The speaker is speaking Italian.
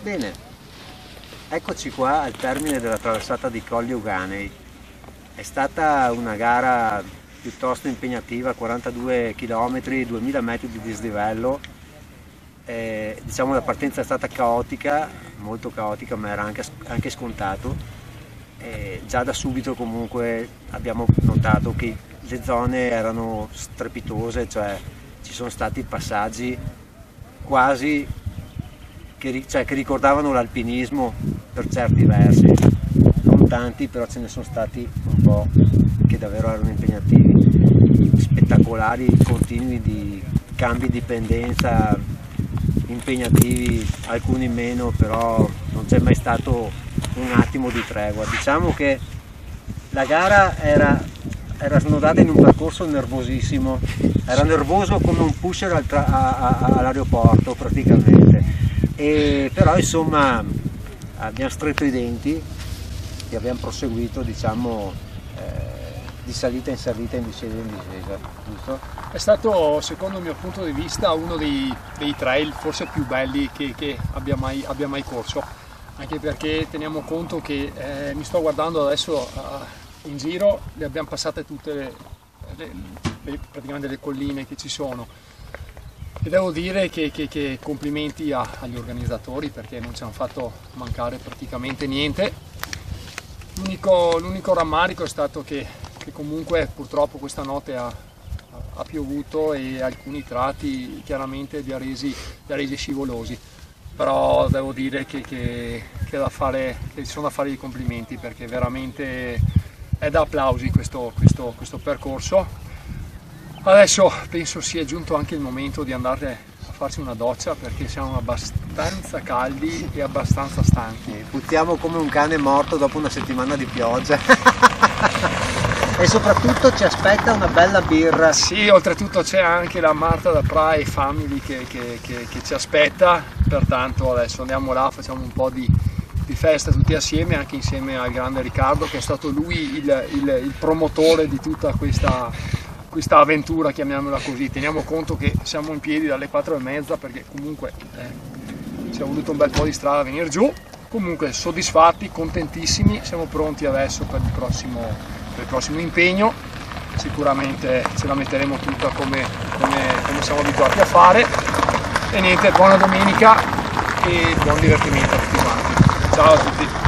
Bene, eccoci qua al termine della traversata di Colli Euganei. È stata una gara piuttosto impegnativa, 42 km, 2000 metri di dislivello. Diciamo la partenza è stata caotica, molto caotica, ma era anche scontato. Già da subito comunque abbiamo notato che le zone erano strepitose, cioè ci sono stati passaggi quasi che ricordavano l'alpinismo per certi versi, non tanti, però ce ne sono stati un po' che davvero erano impegnativi, spettacolari, continui di cambi di pendenza impegnativi, alcuni meno, però non c'è mai stato un attimo di tregua. Diciamo che la gara era snodata in un percorso nervosissimo, era nervoso come un pusher all'aeroporto praticamente. Però insomma abbiamo stretto i denti e abbiamo proseguito, diciamo, di salita in salita, in discesa in discesa, giusto? È stato, secondo il mio punto di vista, uno dei trail forse più belli che abbia mai corso, anche perché teniamo conto che mi sto guardando adesso in giro, le abbiamo passate tutte praticamente le colline che ci sono. E devo dire che complimenti agli organizzatori, perché non ci hanno fatto mancare praticamente niente. L'unico rammarico è stato che comunque purtroppo questa notte ha piovuto e alcuni tratti chiaramente li ha resi scivolosi. Però devo dire che ci sono da fare i complimenti, perché veramente è da applausi questo percorso. Adesso penso sia giunto anche il momento di andare a farci una doccia, perché siamo abbastanza caldi e abbastanza stanchi. Puzziamo come un cane morto dopo una settimana di pioggia. E soprattutto ci aspetta una bella birra. Sì, oltretutto c'è anche la Marta da Prae Family che ci aspetta, pertanto adesso andiamo là, facciamo un po' di festa tutti assieme, anche insieme al grande Riccardo, che è stato lui il promotore di tutta questa avventura, chiamiamola così. Teniamo conto che siamo in piedi dalle 4:30, perché comunque ci è voluto un bel po' di strada a venire giù. Comunque soddisfatti, contentissimi, siamo pronti adesso per il prossimo impegno. Sicuramente ce la metteremo tutta come siamo abituati a fare. E niente, buona domenica e buon divertimento a tutti quanti. Ciao a tutti.